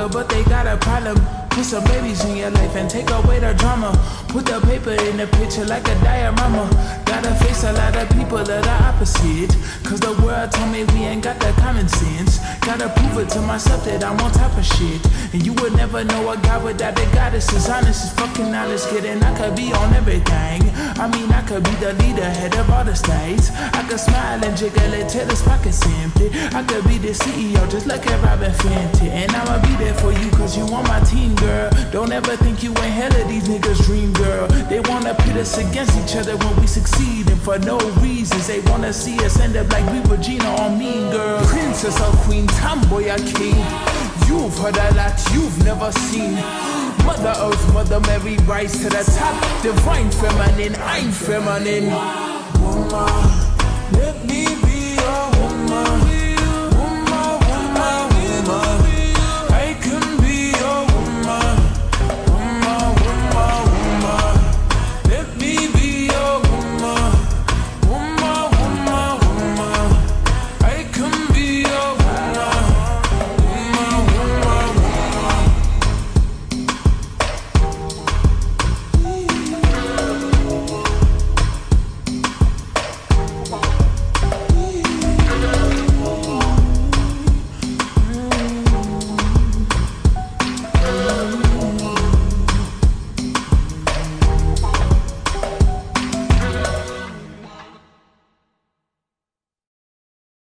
vodka, but they got a problem. Put some babies in your life and take away the drama. Put the paper in the picture like a diorama. Gotta face a lot of people that are opposite, cause the world told me we ain't got that common sense. Gotta prove it to myself that I'm on top of shit. And you would never know a guy without a goddess. As honest as fucking honest, kid. And I could be on everything. I mean, I could be the leader, head of all the states. I could smile and jiggle it till his pockets empty. I could be the CEO just like a Robin Fenty. And I'ma be there for you cause you on my team, girl. Don't ever think you ain't hell of these niggas' dream, girl. They wanna pit us against each other when we succeed, and for no reasons. They wanna see us end up like we Regina or Mean Girl. Princess or queen, tomboy or king. You've heard a lot you've never seen. Mother Earth, Mother Mary, rise to the top. Divine feminine, I'm feminine. Woman, let me